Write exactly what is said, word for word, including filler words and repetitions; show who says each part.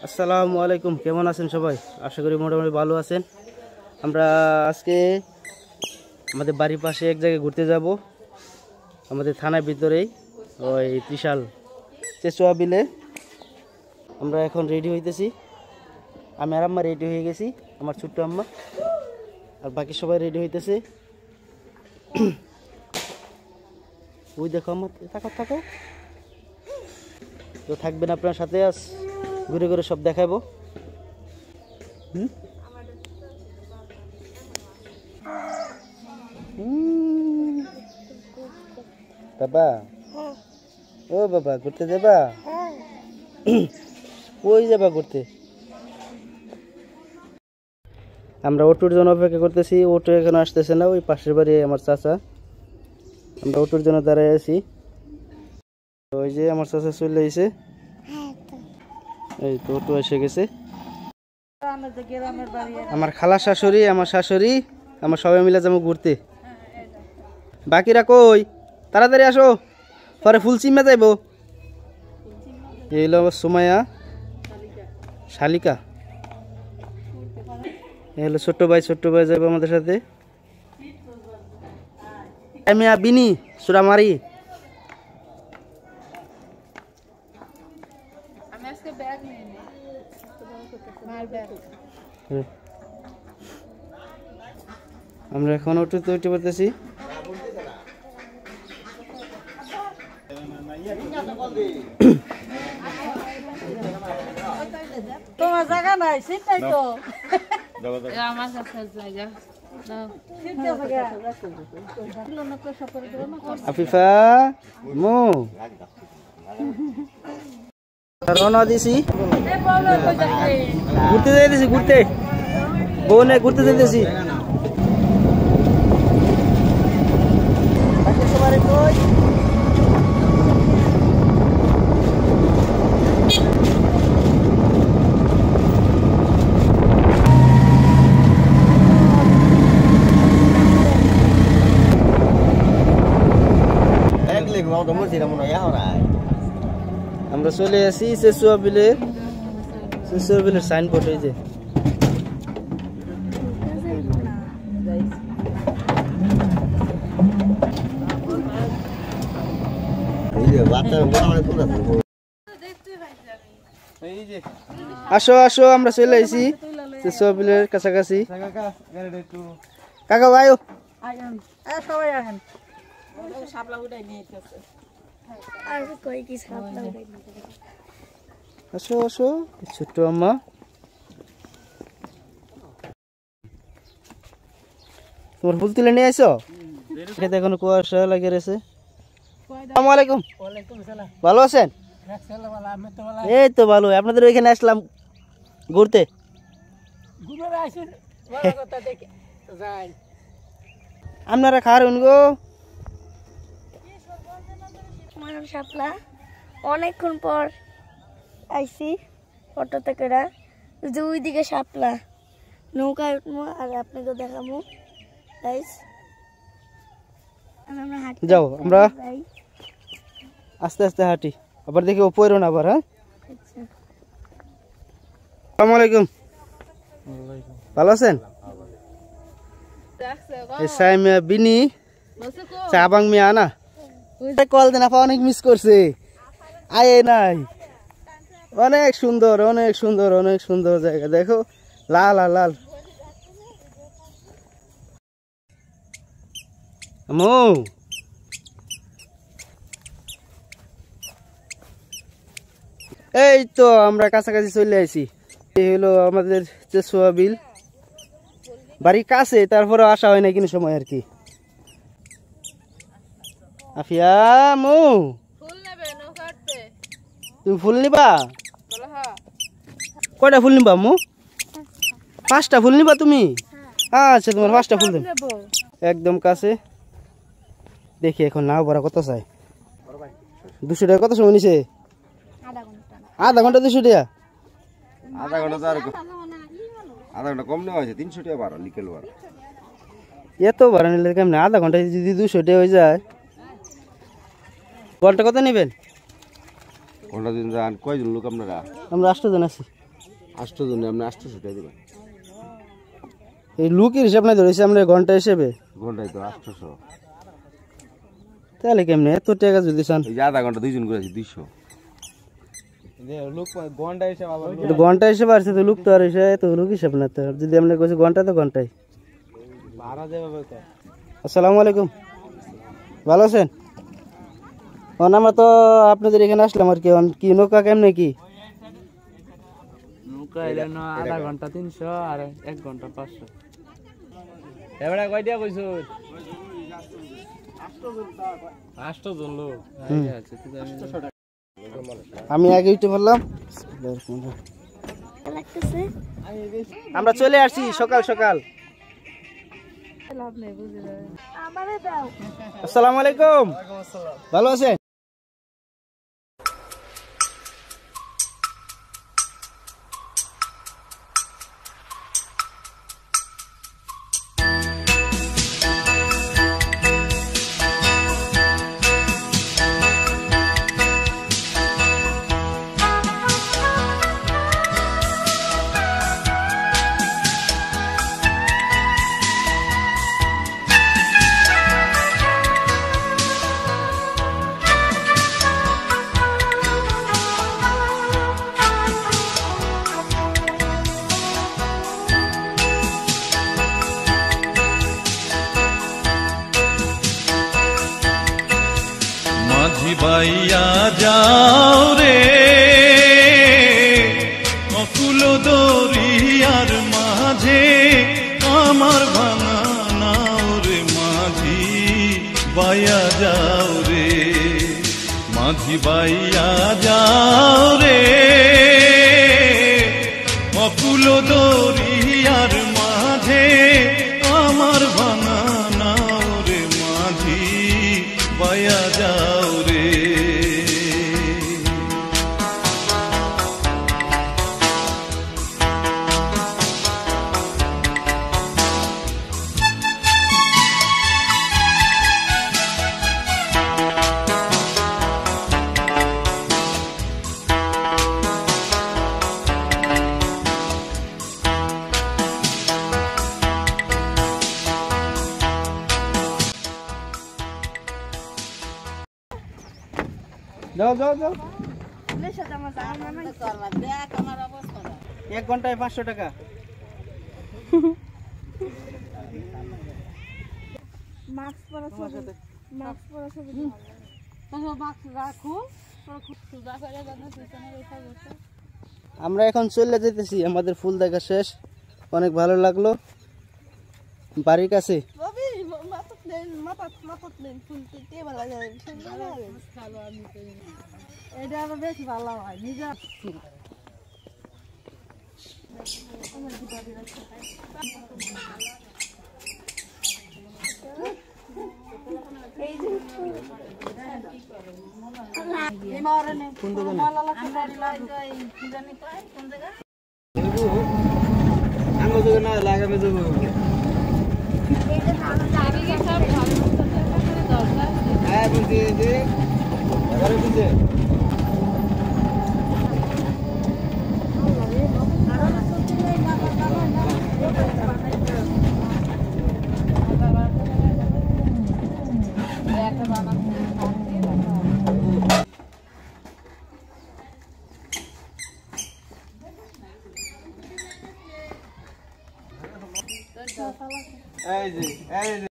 Speaker 1: আসসালামু আলাইকুম, কেমন আছেন সবাই? আশা করি মোটামুটি ভালো আছেন। আমরা আজকে আমাদের বাড়ির পাশে এক জায়গায় ঘুরতে যাব, আমাদের থানার ভিতরেই, ওই ত্রিশাল চেচুয়া বিলে। আমরা এখন রেডি হইতেছি। আমি আর আম্মা রেডি হয়ে গেছি, আমার ছোট্ট আম্মা, আর বাকি সবাই রেডি হইতেছে। ওই দেখো আম্মা, থাকো থাকো তো, থাকবেন আপনার সাথে। আজ ঘুরে ঘুরে সব দেখাবো। হুম বাবা, ও বাবা, ঘুরতে যাবা? ওই যাবা ঘুরতে? আমরা অটোর জন্য অপেক্ষা করতেছি। অটো এখানে আসতেছে না, ওই পাশের বাড়ি আমার চাচা। আমরা অটোর জন্য দাঁড়ায় আছি। ওই যে আমার চাচা চলে এসে, এই তো অটো এসে গেছে। আমার খালা শাশুড়ি, আমার শাশুড়ি, আমার সবাই মিলে যাবো ঘুরতে। বাকিরা কই? তাড়াতাড়ি আসো, পরে ফুল চিম্মা যাইব। এই হলো আমার সুমাইয়া, শালিকা। এই হলো ছোট্ট ভাই, ছোট্ট ভাই যাইব আমাদের সাথে। আমি বিনি সুরামারি। আমরা এখন উঠতে উঠতে পারতেছি।
Speaker 2: তোমার জায়গা নাই, সেটাই তো
Speaker 1: আফিফা মো রওনা দিছি, ঘুরতে যাইতেছি, ঘুরতে বউনে ঘুরতে যাইতেছি। আমরা চলে আসি চেচুয়া বিলে। চেচুয়া বিলের সাইনবোর্ড এই যে। আসো আসো, আমরা চলে আসি চেচুয়া বিলের কাছাকাছি। কাকা ভাই
Speaker 2: সবাই আহেন।
Speaker 1: আসো আসো, ছোট্ট আম্মা। তোমার ফুল তুলে নিয়ে আসো? খেতে এখনো কুয়াশা লাগে রয়েছে। আসসালামু আলাইকুম, ভালো আছেন? এই তো ভালো। আপনাদের ওইখানে আসলাম ঘুরতে। আপনারা খাওয়ার গো?
Speaker 3: শাপলা অনেকক্ষণ পর আইসি অটোতে করে, যে ওইদিকে শাপলা নৌকায় উঠবো আর আপনাকে দেখাবো।
Speaker 1: যাও, আমরা আস্তে আস্তে হাঁটি, আবার দেখি ওপরও না আবার। হ্যাঁ, আসসালামু আলাইকুম, ভালো আছেন? বিনি চাবাং মিয়া না, কল দেন আপা, অনেক মিস করছে। আয়ে নাই, অনেক সুন্দর, অনেক সুন্দর, অনেক সুন্দর জায়গা। দেখো লাল আর লাল। আমো এই তো আমরা কাছাকাছি চলে আসি। এই হলো আমাদের চেচুয়া বিল। বাড়ির কাছে, তারপরে আসা হয় না কিন্তু সময় আর কি। আফিয়া মো, তুমি ফুল নিবা? কয়টা ফুল নিবা মো? পাঁচটা ফুল নিবা তুমি? আচ্ছা, তোমার পাঁচটা ফুল দেব একদম কাছে। দেখি এখন নাও ভরা কত চাই। দুশো টাকা কত সময় নিছে? আধা ঘন্টা দুশো টাকা?
Speaker 4: আধা ঘন্টা আধা ঘন্টা কম নেওয়া হয়েছে, তিনশো টাকা বারো নিকেল বারো।
Speaker 1: এত ভাড়া নিলে কেমন? আধা ঘন্টায় যদি দুশো টাকা হয়ে যায়। ঘন্টা কত নেবেন?
Speaker 4: ঘন্টা দিন যান কয়জন লোক আপনারা?
Speaker 1: আমরা আটশো জন আছি।
Speaker 4: আষ্ট জনে আপনি আটশোশো টাকা দিবেন।
Speaker 1: এই লুকের হিসাব নাই ধরেছি আমরা ঘন্টা হিসেবে
Speaker 4: ঘন্টায় তো আটশোশো।
Speaker 1: তাহলে কেমনে এত টাকা যদি চান?
Speaker 4: এই যে আধা ঘন্টা দুইজন করে আছে দুইশো।
Speaker 1: এটা ঘন্টা হিসেবে আসছে তো লুক তো আর হিসেবে তো লুক হিসাব না তো যদি আমরা কইছি ঘন্টা তো ঘন্টায়। আসসালামু আলাইকুম, ভালো আছেন? আমরা তো আপনাদের এখানে আসলাম আর কি। কি নৌকা কেমনে কি?
Speaker 5: নৌকা এলে না আধা ঘন্টা তিনশো আর এক ঘন্টা পাঁচশো। এবারে কয়টা কইছ? আষ্ট জন লোক।
Speaker 1: আমি আগে উঠে বললাম আমরা চলে আসছি সকাল সকাল। আসসালামু আলাইকুম, ভালো আছেন?
Speaker 6: বাইয়া যাও রে অকুল দরিয়ার মাঝে আমার ভাঙা নাও রে মাঝি বাইয়া যাও রে মাঝি বাইয়া যাও রে অকুল দরিয়ার মাঝে আমার ভাঙা নাও রে মাঝি বাইয়া যাও রে।
Speaker 1: যাও যাও যাও, এক ঘন্টায় পাঁচশো টাকা। আমরা এখন চলে যেতেছি, আমাদের ফুল দেখা শেষ, অনেক ভালো লাগলো। বাড়ির কাছে
Speaker 2: এটা আরো বেশি ভালো হয় নিজের।
Speaker 1: লাগাবে দেবো হ্যাঁ বলছি যে এগারো দিচ্ছে এই যে এই যে